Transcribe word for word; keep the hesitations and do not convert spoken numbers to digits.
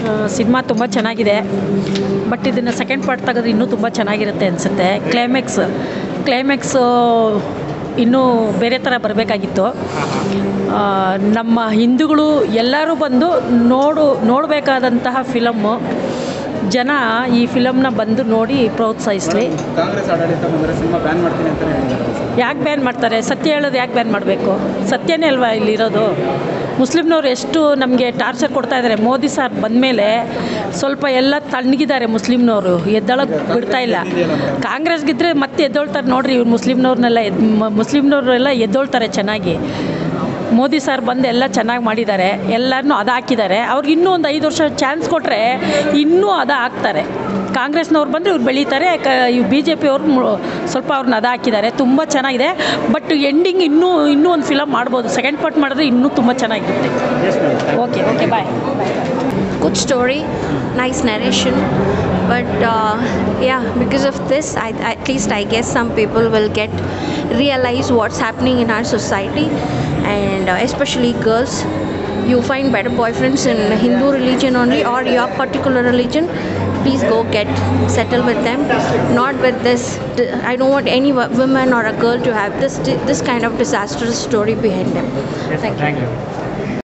Cinema ತುಂಬ ಚೆನ್ನಾಗಿದೆ. But ಇದನ್ನು ಸೆಕೆಂಡ್ ಪಾರ್ಟ್ ತೆಗೆದ್ರೆ ಇನ್ನೂ ತುಂಬ ಚೆನ್ನಾಗಿರುತ್ತೆ ಅನಿಸುತ್ತೆ. ಕ್ಲೈಮ್ಯಾಕ್ಸ್ ಕ್ಲೈಮ್ಯಾಕ್ಸು ಇನ್ನೂ ಬೇರೆ ಥರ ಬರಬೇಕಾಗಿತ್ತು. ನಮ್ಮ ಹಿಂದೂಗಳು ಎಲ್ಲರೂ ಬಂದು ನೋಡು ನೋಡಬೇಕಾದಂತಹ ಫಿಲಮ್ಮು. ಜನ ಈ ಫಿಲಮ್ನ ಬಂದು ನೋಡಿ ಪ್ರೋತ್ಸಾಹಿಸಲಿ. ಕಾಂಗ್ರೆಸ್ ಆಡಳಿತ ಬಂದರೆ ಸಿನಿಮಾ ಬ್ಯಾನ್ ಮಾಡ್ತೀನಿ ಅಂತ ಹೇಳಿದ್ದಾರೆ. ಯಾಕೆ ಬ್ಯಾನ್ ಮಾಡ್ತಾರೆ? ಸತ್ಯ ಹೇಳೋದು ಯಾಕೆ ಬ್ಯಾನ್ ಮಾಡಬೇಕು? ಸತ್ಯನೇ ಅಲ್ವಾ ಇಲ್ಲಿರೋದು. ಮುಸ್ಲಿಮ್ನವ್ರು ಎಷ್ಟು ನಮಗೆ ಟಾರ್ಚರ್ ಕೊಡ್ತಾ ಇದ್ದಾರೆ. ಮೋದಿ ಸಾರ್ ಬಂದಮೇಲೆ ಸ್ವಲ್ಪ ಎಲ್ಲ ತಣ್ಣಗಿದ್ದಾರೆ ಮುಸ್ಲಿಮ್ನವರು, ಎದ್ದೊಳಗೆ ಬಿಡ್ತಾ ಇಲ್ಲ. ಕಾಂಗ್ರೆಸ್ಗಿದ್ರೆ ಮತ್ತೆ ಎದ್ದೊಳ್ತಾರೆ ನೋಡ್ರಿ. ಇವ್ರು ಮುಸ್ಲಿಮ್ನವ್ರನ್ನೆಲ್ಲ ಎದ್ ಮುಸ್ಲಿಮ್ನವರೆಲ್ಲ ಎದ್ದೊಳ್ತಾರೆ ಚೆನ್ನಾಗಿ. ಮೋದಿ ಸರ್ ಬಂದು ಎಲ್ಲ ಚೆನ್ನಾಗಿ ಮಾಡಿದ್ದಾರೆ, ಎಲ್ಲರನ್ನೂ ಅದು ಹಾಕಿದ್ದಾರೆ. ಅವ್ರಿಗೆ ಇನ್ನೂ ಒಂದು ಐದು ವರ್ಷ ಚಾನ್ಸ್ ಕೊಟ್ಟರೆ ಇನ್ನೂ ಅದು ಹಾಕ್ತಾರೆ. ಕಾಂಗ್ರೆಸ್ನವ್ರು ಬಂದರೆ ಇವ್ರು ಬೆಳೀತಾರೆ. ಕ ಇವು ಬಿ ಜೆ ಪಿಯವ್ರು ಸ್ವಲ್ಪ ಅವ್ರನ್ನ ಅದು ಹಾಕಿದ್ದಾರೆ. ತುಂಬ ಚೆನ್ನಾಗಿದೆ. ಬಟ್ ಎಂಡಿಂಗ್ ಇನ್ನೂ ಇನ್ನೂ ಒಂದು ಫಿಲಮ್ ಮಾಡ್ಬೋದು. ಸೆಕೆಂಡ್ ಪಾರ್ಟ್ ಮಾಡಿದ್ರೆ ಇನ್ನೂ ತುಂಬ ಚೆನ್ನಾಗಿರುತ್ತೆ. Okay okay bye. Good story, nice narration, but uh, yeah, because of this, I, at least I guess some people will get realize what's happening in our society, and uh, especially girls. You find better boyfriends in Hindu religion only or your particular religion. Please go get settled with them, not with this. I don't want any woman or a girl to have this this kind of disastrous story behind them. Yes, thank you. Thank you.